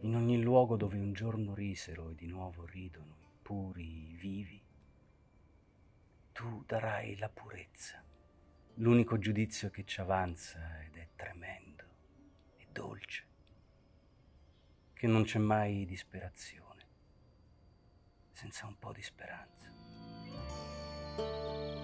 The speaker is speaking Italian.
in ogni luogo dove un giorno risero e di nuovo ridono, puri, vivi, tu darai la purezza, l'unico giudizio che ci avanza ed è tremendo e dolce, che non c'è mai disperazione senza un po' di speranza.